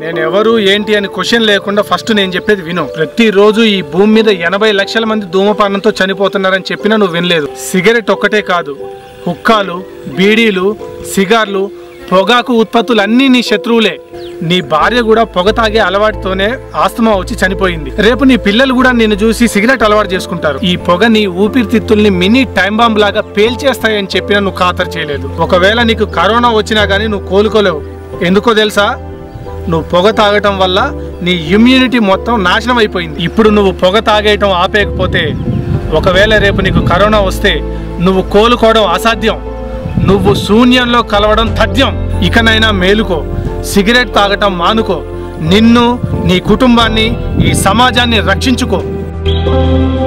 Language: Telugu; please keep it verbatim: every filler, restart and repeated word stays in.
నేను ఎవరు ఏంటి అని క్వశ్చన్ లేకుండా ఫస్ట్ నేను చెప్పేది విను. ప్రతిరోజు ఈ భూమి మీద ఎనభై లక్షల మంది ధూమపానంతో చనిపోతున్నారని చెప్పినా నువ్వు వినలేదు. సిగరెట్ ఒక్కటే కాదు, హుక్కాలు, బీడీలు, సిగార్లు, పొగాకు ఉత్పత్తులు అన్నీ నీ శత్రువులే. నీ భార్య కూడా పొగ తాగే అలవాటుతోనే ఆస్తమా వచ్చి చనిపోయింది. రేపు నీ పిల్లలు కూడా నిన్ను చూసి సిగరెట్ అలవాటు చేసుకుంటారు. ఈ పొగ నీ ఊపిరితిత్తుల్ని మినీ టైం బాంబ్ లాగా పేల్చేస్తాయని చెప్పినా నువ్వు ఖాతరు చేయలేదు. ఒకవేళ నీకు కరోనా వచ్చినా గానీ నువ్వు కోలుకోలేవు. ఎందుకో తెలుసా? నువ్వు పొగ తాగటం వల్ల నీ ఇమ్యూనిటీ మొత్తం నాశనం అయిపోయింది. ఇప్పుడు నువ్వు పొగ తాగేయటం ఆపేయకపోతే ఒకవేళ రేపు నీకు కరోనా వస్తే నువ్వు కోలుకోవడం అసాధ్యం. నువ్వు శూన్యంలో కలవడం తథ్యం. ఇకనైనా మేలుకో, సిగరెట్ తాగటం మానుకో. నిన్ను, నీ కుటుంబాన్ని, ఈ సమాజాన్ని రక్షించుకో.